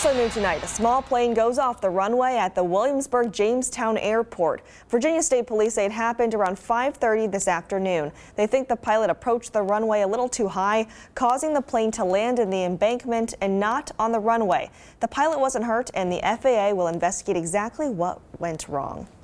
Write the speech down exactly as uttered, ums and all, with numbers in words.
Also new tonight, a small plane goes off the runway at the Williamsburg-Jamestown Airport. Virginia State Police say it happened around five thirty this afternoon. They think the pilot approached the runway a little too high, causing the plane to land in the embankment and not on the runway. The pilot wasn't hurt, and the F A A will investigate exactly what went wrong.